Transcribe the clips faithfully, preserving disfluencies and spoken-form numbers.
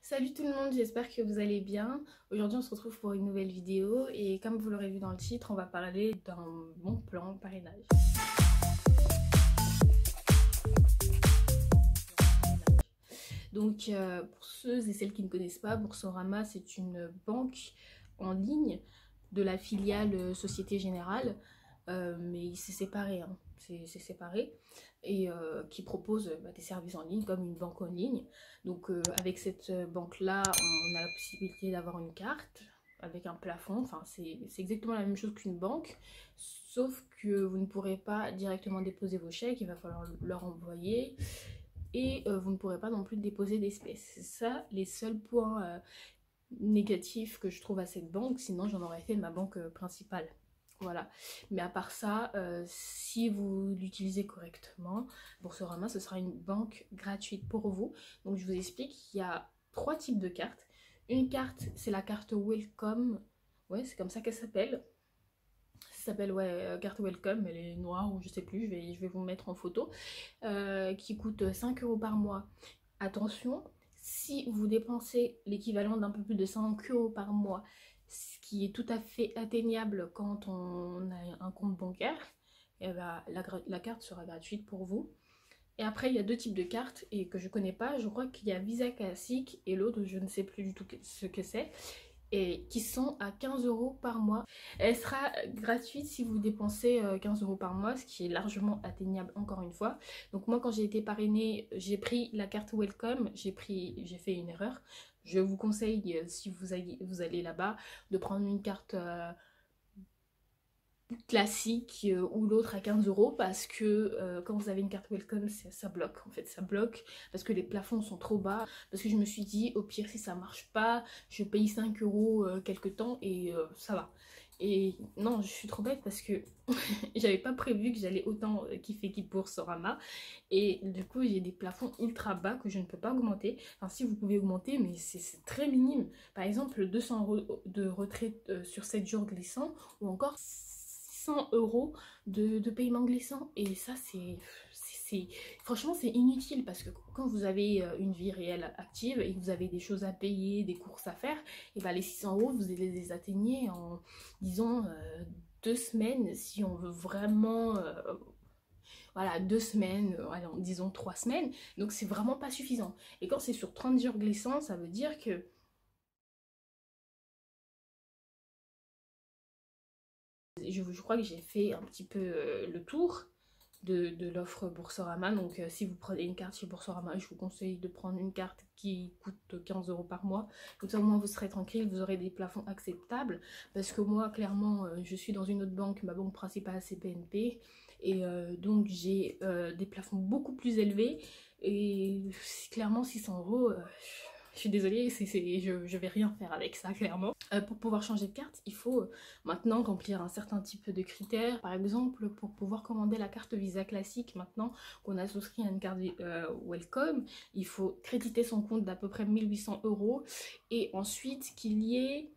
Salut tout le monde, j'espère que vous allez bien. Aujourd'hui on se retrouve pour une nouvelle vidéo et comme vous l'aurez vu dans le titre, on va parler d'un bon plan parrainage. Donc euh, pour ceux et celles qui ne connaissent pas, Boursorama c'est une banque en ligne de la filiale Société Générale, euh, mais c'est séparé, hein. c'est séparé, et euh, qui propose bah, des services en ligne comme une banque en ligne. Donc euh, avec cette banque là on a la possibilité d'avoir une carte avec un plafond, enfin c'est exactement la même chose qu'une banque, sauf que vous ne pourrez pas directement déposer vos chèques, il va falloir leur envoyer, et euh, vous ne pourrez pas non plus déposer d'espèces. C'est ça les seuls points euh, négatifs que je trouve à cette banque, sinon j'en aurais fait ma banque euh, principale. Voilà, mais à part ça, euh, si vous l'utilisez correctement, Boursorama, ce sera une banque gratuite pour vous. Donc je vous explique, il y a trois types de cartes. Une carte, c'est la carte Welcome, ouais, c'est comme ça qu'elle s'appelle. Ça s'appelle, ouais, euh, carte Welcome, elle est noire ou je sais plus, je vais, je vais vous mettre en photo, euh, qui coûte cinq euros par mois. Attention, si vous dépensez l'équivalent d'un peu plus de cinq euros par mois, ce qui est tout à fait atteignable quand on a un compte bancaire, et ben, la, la carte sera gratuite pour vous. Et après, il y a deux types de cartes et que je connais pas. Je crois qu'il y a Visa Classic et l'autre, je ne sais plus du tout ce que c'est, et qui sont à quinze euros par mois. Elle sera gratuite si vous dépensez quinze euros par mois, ce qui est largement atteignable encore une fois. Donc moi, quand j'ai été parrainée, j'ai pris la carte Welcome, j'ai pris, j'ai fait une erreur. Je vous conseille, si vous allez, vous allez là-bas, de prendre une carte euh, classique euh, ou l'autre à quinze euros, parce que euh, quand vous avez une carte Welcome, ça bloque, en fait ça bloque parce que les plafonds sont trop bas. Parce que je me suis dit, au pire si ça marche pas, je paye cinq euros euh, quelque temps et euh, ça va. Et non, je suis trop bête parce que j'avais pas prévu que j'allais autant kiffer Kit Boursorama, et du coup j'ai des plafonds ultra bas que je ne peux pas augmenter. Enfin si, vous pouvez augmenter, mais c'est très minime. Par exemple deux cents euros de retraite euh, sur sept jours glissants, ou encore cent euros de, de paiement glissant, et ça c'est franchement c'est inutile, parce que quand vous avez une vie réelle active et que vous avez des choses à payer, des courses à faire, et ben les six cents euros vous allez les atteigner en disons euh, deux semaines, si on veut vraiment euh, voilà, deux semaines, euh, allez, disons trois semaines. Donc c'est vraiment pas suffisant, et quand c'est sur trente jours glissants, ça veut dire que je, je crois que j'ai fait un petit peu euh, le tour de, de l'offre Boursorama. Donc euh, si vous prenez une carte chez Boursorama, je vous conseille de prendre une carte qui coûte quinze euros par mois. Comme ça au moins vous serez tranquille, vous aurez des plafonds acceptables. Parce que moi clairement euh, je suis dans une autre banque, ma banque principale c'est B N P, et euh, donc j'ai euh, des plafonds beaucoup plus élevés, et clairement six cents euros, euh, je suis désolée, c'est, c'est, je, je vais rien faire avec ça clairement. Euh, pour pouvoir changer de carte, il faut euh, maintenant remplir un certain type de critères. Par exemple, pour pouvoir commander la carte Visa classique, maintenant qu'on a souscrit à une carte euh, Welcome, il faut créditer son compte d'à peu près mille huit cents euros, et ensuite qu'il y ait...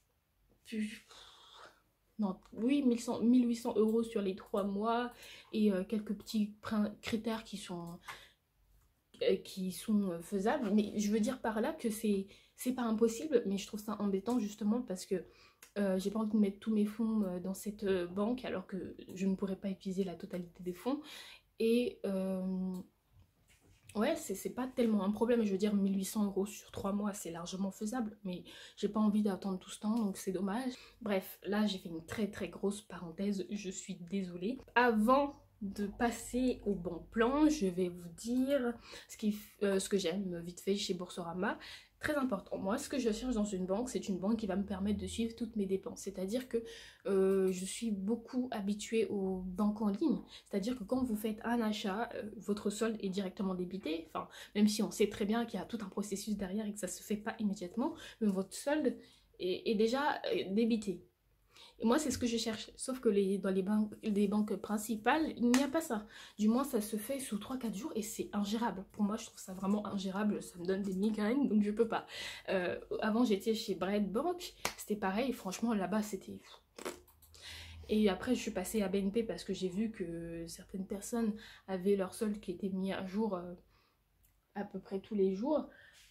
Non, oui, mille huit cents euros sur les trois mois, et euh, quelques petits critères qui sont... qui sont faisables. Mais je veux dire par là que c'est c'est pas impossible, mais je trouve ça embêtant justement parce que euh, j'ai pas envie de mettre tous mes fonds euh, dans cette euh, banque alors que je ne pourrais pas utiliser la totalité des fonds. Et euh, ouais, c'est pas tellement un problème. Je veux dire, mille huit cents euros sur trois mois, c'est largement faisable, mais j'ai pas envie d'attendre tout ce temps, donc c'est dommage. Bref, là j'ai fait une très très grosse parenthèse, je suis désolée. Avant de passer au bon plan, je vais vous dire ce, qui, euh, ce que j'aime vite fait chez Boursorama. Très important, moi ce que je cherche dans une banque, c'est une banque qui va me permettre de suivre toutes mes dépenses. C'est-à-dire que euh, je suis beaucoup habituée aux banques en ligne. C'est-à-dire que quand vous faites un achat, euh, votre solde est directement débité. Enfin, même si on sait très bien qu'il y a tout un processus derrière et que ça se fait pas immédiatement, mais votre solde est, est déjà euh, débité. Et moi, c'est ce que je cherche. Sauf que les, dans les banques, les banques principales, il n'y a pas ça. Du moins, ça se fait sous trois quatre jours et c'est ingérable. Pour moi, je trouve ça vraiment ingérable. Ça me donne des migraines, donc je peux pas. Euh, avant, j'étais chez Bread Bank. C'était pareil. Franchement, là-bas, c'était... Et après, je suis passée à B N P parce que j'ai vu que certaines personnes avaient leur solde qui était mis à jour euh, à peu près tous les jours.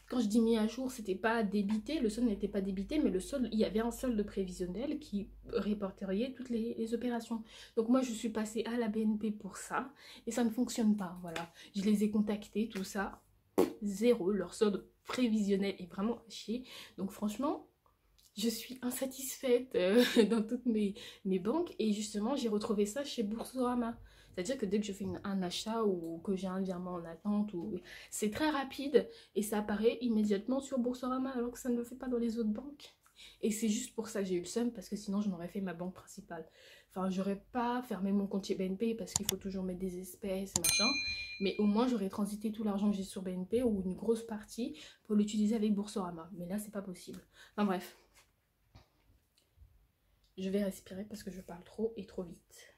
Quand je dis mis à jour, c'était pas débité, le solde n'était pas débité, mais le solde, il y avait un solde prévisionnel qui répertoriait toutes les, les opérations. Donc moi, je suis passée à la B N P pour ça, et ça ne fonctionne pas, voilà. Je les ai contactés, tout ça, zéro, leur solde prévisionnel est vraiment à chier. Donc franchement, je suis insatisfaite euh, dans toutes mes, mes banques, et justement, j'ai retrouvé ça chez Boursorama. C'est-à-dire que dès que je fais une, un achat ou que j'ai un virement en attente, ou... c'est très rapide et ça apparaît immédiatement sur Boursorama alors que ça ne le fait pas dans les autres banques. Et c'est juste pour ça que j'ai eu le seum, parce que sinon je m'aurais fait ma banque principale. Enfin, j'aurais pas fermé mon compte chez B N P parce qu'il faut toujours mettre des espèces et machin. Mais au moins j'aurais transité tout l'argent que j'ai sur B N P ou une grosse partie pour l'utiliser avec Boursorama. Mais là c'est pas possible. Enfin bref. Je vais respirer parce que je parle trop et trop vite.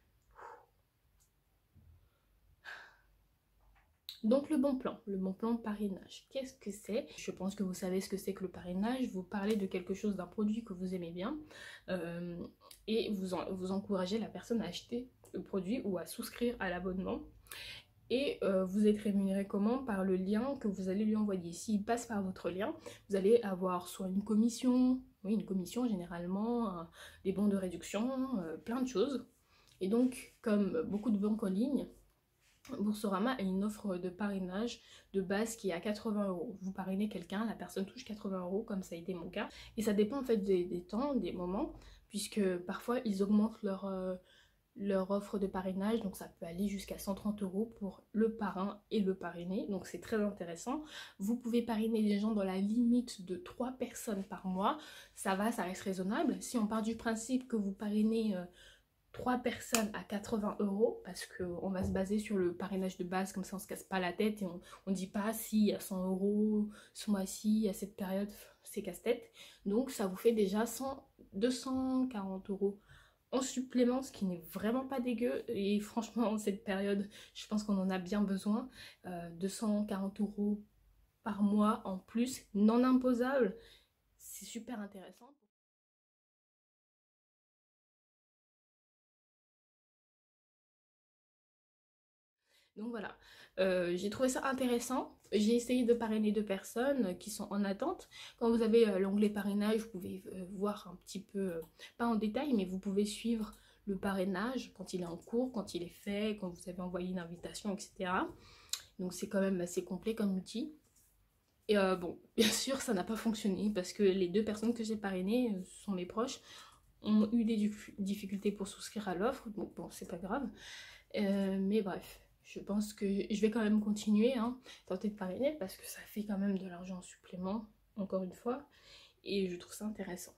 Donc le bon plan, le bon plan parrainage, qu'est-ce que c'est? Je pense que vous savez ce que c'est que le parrainage. Vous parlez de quelque chose, d'un produit que vous aimez bien, euh, et vous, en, vous encouragez la personne à acheter le produit ou à souscrire à l'abonnement. Et euh, vous êtes rémunéré comment? Par le lien que vous allez lui envoyer. S'il passe par votre lien, vous allez avoir soit une commission, oui une commission généralement, euh, des bons de réduction, euh, plein de choses. Et donc comme beaucoup de banques en ligne, Boursorama a une offre de parrainage de base qui est à quatre-vingts euros. Vous parrainez quelqu'un, la personne touche quatre-vingts euros, comme ça a été mon cas. Et ça dépend en fait des, des temps, des moments, puisque parfois ils augmentent leur, euh, leur offre de parrainage. Donc ça peut aller jusqu'à cent trente euros pour le parrain et le parrainé. Donc c'est très intéressant. Vous pouvez parrainer des gens dans la limite de trois personnes par mois. Ça va, ça reste raisonnable. Si on part du principe que vous parrainez... Euh, trois personnes à quatre-vingts euros, parce qu'on va se baser sur le parrainage de base, comme ça on se casse pas la tête et on ne dit pas si à cent euros ce mois-ci, à cette période, c'est casse-tête. Donc ça vous fait déjà cent, deux cent quarante euros en supplément, ce qui n'est vraiment pas dégueu. Et franchement, en cette période, je pense qu'on en a bien besoin. Euh, deux cent quarante euros par mois en plus, non imposable, c'est super intéressant. Donc voilà, euh, j'ai trouvé ça intéressant. J'ai essayé de parrainer deux personnes qui sont en attente. Quand vous avez euh, l'onglet parrainage, vous pouvez euh, voir un petit peu, euh, pas en détail, mais vous pouvez suivre le parrainage quand il est en cours, quand il est fait, quand vous avez envoyé une invitation, et cetera. Donc c'est quand même assez complet comme outil. Et euh, bon, bien sûr, ça n'a pas fonctionné parce que les deux personnes que j'ai parrainées, euh, ce sont mes proches, ont eu des difficultés pour souscrire à l'offre. Donc bon, c'est pas grave. Euh, mais bref. Je pense que je vais quand même continuer, hein, tenter de parrainer parce que ça fait quand même de l'argent en supplément, encore une fois, et je trouve ça intéressant.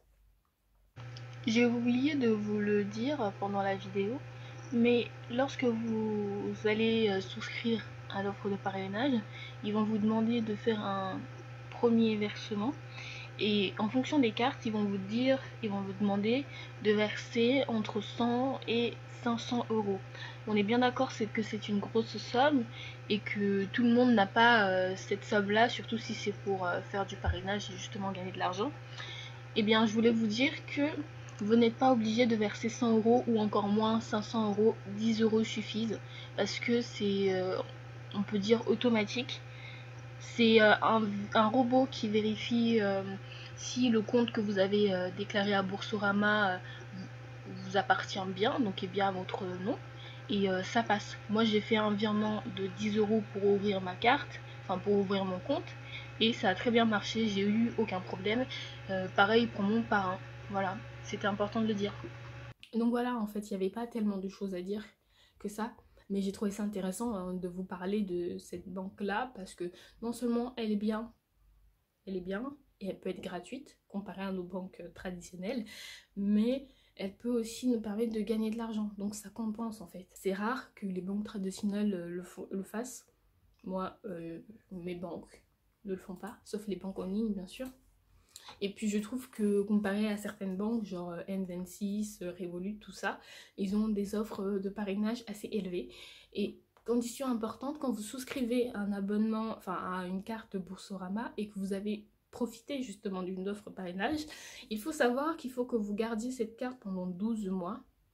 J'ai oublié de vous le dire pendant la vidéo, mais lorsque vous allez souscrire à l'offre de parrainage, ils vont vous demander de faire un premier versement. Et en fonction des cartes, ils vont vous dire, ils vont vous demander de verser entre cent et cinq cents euros. On est bien d'accord, c'est que c'est une grosse somme et que tout le monde n'a pas euh, cette somme-là, surtout si c'est pour euh, faire du parrainage et justement gagner de l'argent. Eh bien, je voulais vous dire que vous n'êtes pas obligé de verser cent euros ou encore moins cinq cents euros, dix euros suffisent parce que c'est, euh, on peut dire, automatique. C'est euh, un, un robot qui vérifie euh, si le compte que vous avez euh, déclaré à Boursorama euh, vous appartient bien, donc est bien à votre nom, et euh, ça passe. Moi j'ai fait un virement de dix euros pour ouvrir ma carte, enfin pour ouvrir mon compte, et ça a très bien marché, j'ai eu aucun problème. Euh, pareil pour mon parrain, voilà, c'était important de le dire. Donc voilà, en fait, il n'y avait pas tellement de choses à dire que ça, mais j'ai trouvé ça intéressant hein, de vous parler de cette banque-là parce que non seulement elle est bien, elle est bien, et elle peut être gratuite comparée à nos banques traditionnelles, mais elle peut aussi nous permettre de gagner de l'argent. Donc ça compense en fait. C'est rare que les banques traditionnelles le, le fassent. Moi, euh, mes banques ne le font pas, sauf les banques en ligne bien sûr. Et puis je trouve que comparé à certaines banques, genre N vingt-six, Revolut, tout ça, ils ont des offres de parrainage assez élevées. Et condition importante, quand vous souscrivez un abonnement, enfin à une carte Boursorama et que vous avez profité justement d'une offre parrainage, il faut savoir qu'il faut que vous gardiez cette carte pendant douze mois.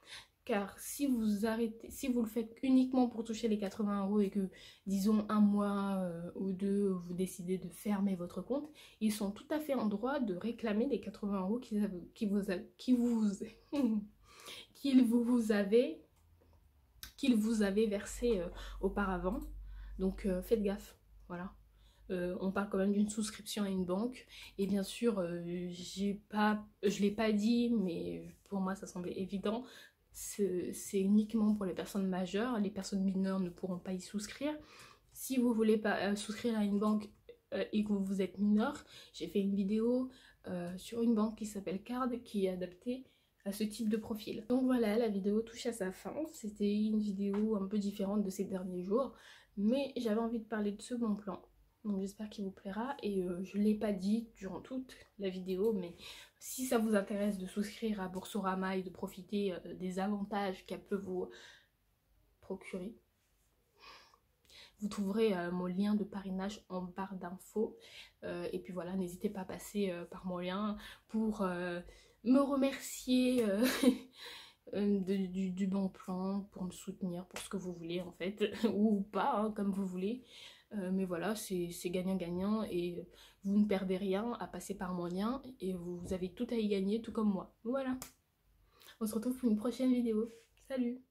Car si vous arrêtez, si vous le faites uniquement pour toucher les quatre-vingts euros et que, disons, un mois euh, ou deux, vous décidez de fermer votre compte, ils sont tout à fait en droit de réclamer les quatre-vingts euros qu'ils avaient- qui vous, a- qui vous, qu'ils vous avez, qu'ils vous avez versé euh, auparavant. Donc euh, faites gaffe, voilà. Euh, on parle quand même d'une souscription à une banque. Et bien sûr, euh, j'ai pas, je ne l'ai pas dit, mais pour moi ça semblait évident. C'est uniquement pour les personnes majeures. Les personnes mineures ne pourront pas y souscrire. Si vous voulez pas euh, souscrire à une banque euh, et que vous êtes mineur, j'ai fait une vidéo euh, sur une banque qui s'appelle Card qui est adaptée à ce type de profil. Donc voilà, la vidéo touche à sa fin. C'était une vidéo un peu différente de ces derniers jours, mais j'avais envie de parler de ce bon plan. Donc j'espère qu'il vous plaira et euh, je ne l'ai pas dit durant toute la vidéo, mais si ça vous intéresse de souscrire à Boursorama et de profiter euh, des avantages qu'elle peut vous procurer, vous trouverez euh, mon lien de parrainage en barre d'infos. Euh, et puis voilà, n'hésitez pas à passer euh, par mon lien pour euh, me remercier euh, de, du, du bon plan, pour me soutenir, pour ce que vous voulez en fait, ou pas, hein, comme vous voulez. Euh, mais voilà, c'est gagnant-gagnant et vous ne perdez rien à passer par mon lien et vous avez tout à y gagner, tout comme moi. Voilà. On se retrouve pour une prochaine vidéo. Salut!